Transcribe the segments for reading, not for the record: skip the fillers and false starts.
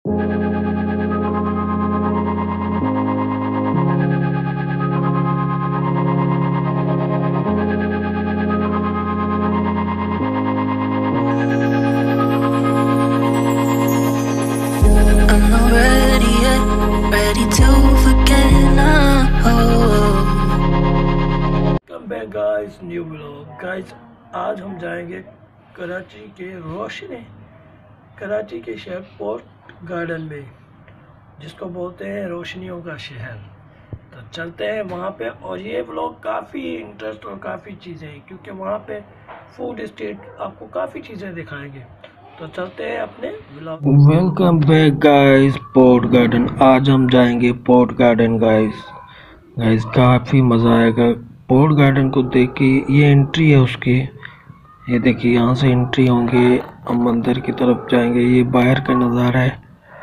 Guys new blog. Guys आज हम जाएंगे कराची के कराची के शहर पोर्ट गार्डन में, जिसको बोलते हैं रोशनियों का शहर। तो चलते हैं वहाँ पे, और ये ब्लॉग काफ़ी इंटरेस्ट और काफ़ी चीज़ें हैं, क्योंकि वहाँ पे फूड स्ट्रीट आपको काफ़ी चीज़ें दिखाएंगे। तो चलते हैं अपने blog. Welcome back guys port garden. आज हम जाएंगे पोर्ट गार्डन गाइस काफ़ी मज़ा आएगा पोर्ट गार्डन को देख के। ये एंट्री है उसकी, ये देखिए यहाँ से एंट्री होंगे, हम अंदर की तरफ जाएंगे। ये बाहर का नज़ारा है,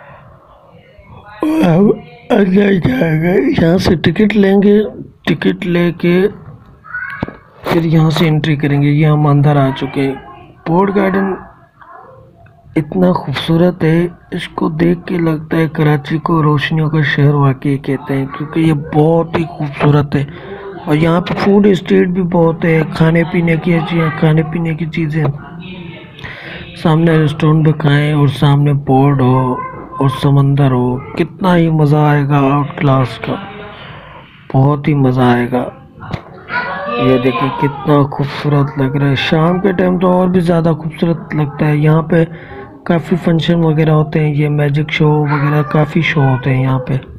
अंदर जाएंगे, यहाँ से टिकट लेंगे, टिकट लेके फिर यहाँ से एंट्री करेंगे। ये हम अंदर आ चुके हैं। पोर्ट गार्डन इतना खूबसूरत है, इसको देख के लगता है कराची को रोशनियों का शहर वाकई कहते हैं, क्योंकि ये बहुत ही खूबसूरत है। और यहाँ पे फूड स्ट्रीट भी बहुत है, खाने पीने की चीज़ें। सामने रेस्टोरेंट भी खाएं और सामने बोर्ड हो और समंदर हो, कितना ही मज़ा आएगा। आउट क्लास का बहुत ही मज़ा आएगा। ये देखिए कितना खूबसूरत लग रहा है। शाम के टाइम तो और भी ज़्यादा खूबसूरत लगता है। यहाँ पे काफ़ी फंक्शन वगैरह होते हैं, ये मैजिक शो वगैरह काफ़ी शो होते हैं यहाँ पे।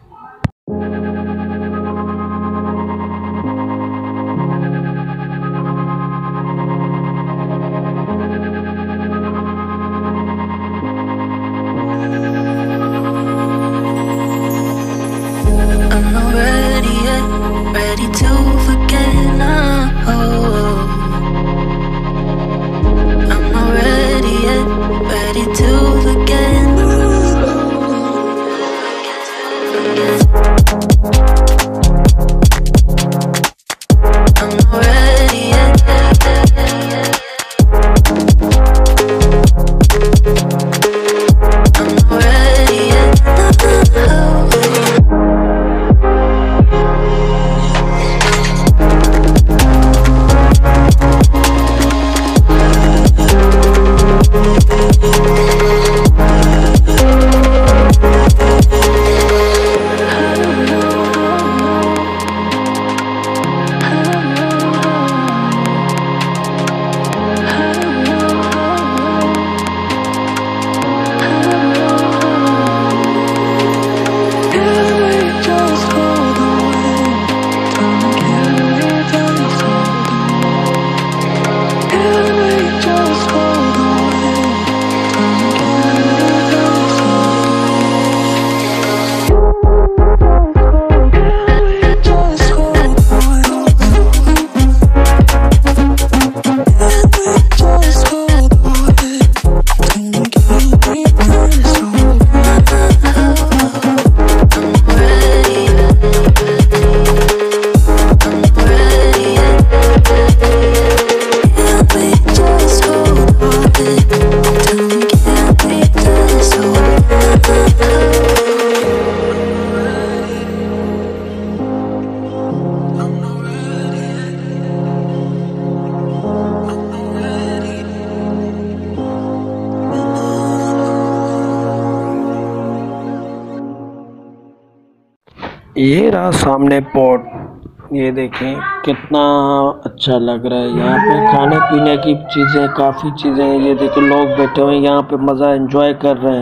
ये रहा सामने पोर्ट, ये देखें कितना अच्छा लग रहा है। यहाँ पे खाने पीने की चीज़ें, काफ़ी चीज़ें हैं। ये देखो लोग बैठे हुए हैं यहाँ पे, मज़ा एंजॉय कर रहे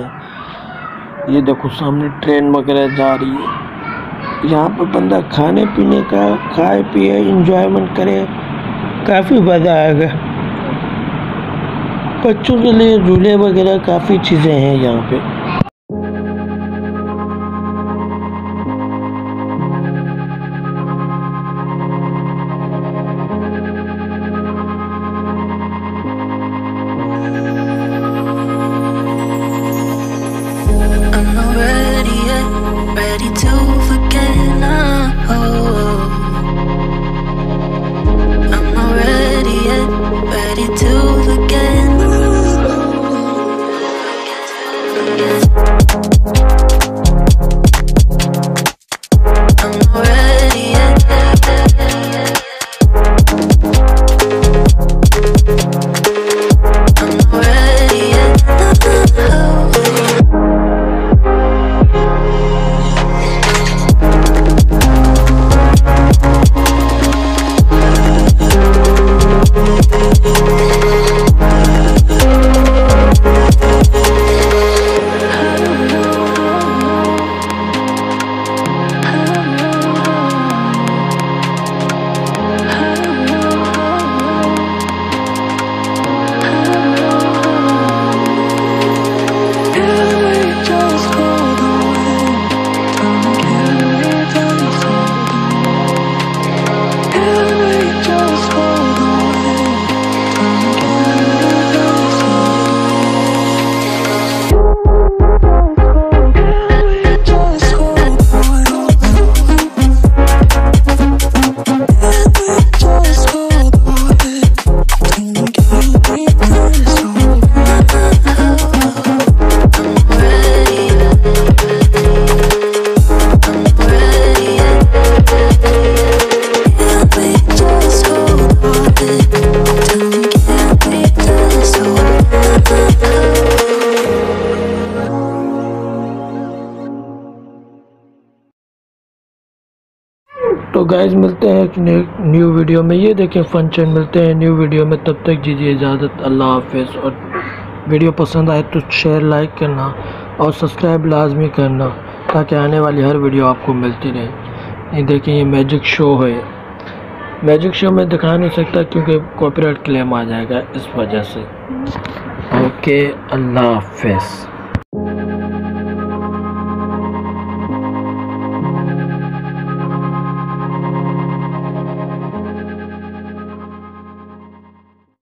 हैं। ये देखो सामने ट्रेन वगैरह जा रही है। यहाँ पे बंदा खाने पीने का खाए पिए एंजॉयमेंट करे, काफ़ी मज़ा आएगा। बच्चों के लिए झूले वगैरह काफ़ी चीज़ें हैं यहाँ पे। Ready to forget. तो गाइज मिलते हैं एक न्यू वीडियो में। ये देखें फंक्शन, मिलते हैं न्यू वीडियो में। तब तक दीजिए इजाज़त, अल्लाह हाफिज़। और वीडियो पसंद आए तो शेयर लाइक करना और सब्सक्राइब लाजमी करना ताकि आने वाली हर वीडियो आपको मिलती रहे। ये देखिए ये मैजिक शो है। मैजिक शो में दिखा नहीं सकता क्योंकि कॉपीराइट क्लेम आ जाएगा इस वजह से। ओके, अल्लाह हाफिज़।